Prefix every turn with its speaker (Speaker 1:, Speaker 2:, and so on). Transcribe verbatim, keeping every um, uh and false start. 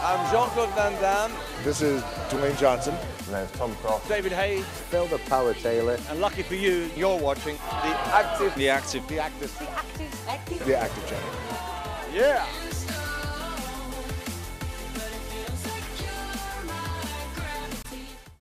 Speaker 1: I'm Jean-Claude Van Damme.
Speaker 2: This is Dwayne Johnson.
Speaker 3: My name's Tom Croft.
Speaker 1: David Haye.
Speaker 4: Phil the Power Taylor.
Speaker 1: And lucky for you, you're watching The Active. The Active. The Active.
Speaker 5: The Active. Active.
Speaker 2: The Active Channel.
Speaker 1: Yeah.